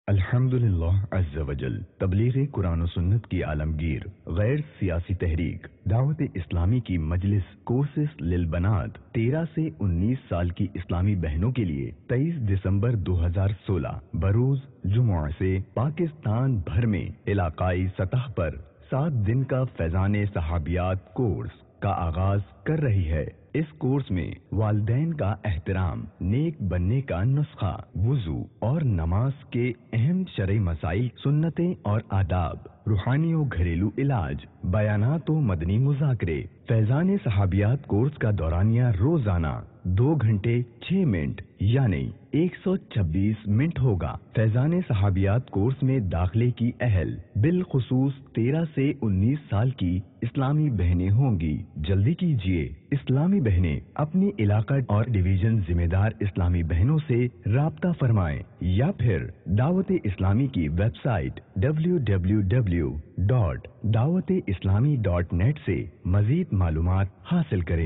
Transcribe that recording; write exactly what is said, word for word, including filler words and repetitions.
الحمدللہ عز وجل تبلیغ قرآن و سنت کی عالمگیر غیر سیاسی تحریک دعوت اسلامی کی مجلس کورسز للبنات تیرہ سے انیس سال کی اسلامی بہنوں کے لیے تیئیس دسمبر دو ہزار سولہ بروز جمعہ سے پاکستان بھر میں علاقائی سطح پر سات دن کا فیضان صحابیات کورس کا آغاز کر رہی ہے۔ اس کورس میں والدین کا احترام، نیک بننے کا نسخہ، وضو اور نماز کے اہم شرعی مسائل، سنتیں اور آداب، روحانی و گھریلو علاج، بیانات و مدنی مذاکرے۔ فیضان صحابیات کورس کا دورانیہ روزانہ دو گھنٹے چھ منٹ یعنی ایک سو چھبیس منٹ ہوگا۔ فیضان صحابیات کورس میں داخلے کی اہل بالخصوص تیرہ سے انیس سال کی اسلامی بہنیں ہوں گی۔ جلدی کیجیے، اسلامی بہنیں اپنی علاقہ اور ڈویژن ذمہ دار اسلامی بہنوں سے رابطہ فرمائیں یا پھر دعوت اسلامی کی website W W W dot Dawat Islami dot net سے مزید معلومات حاصل کریں۔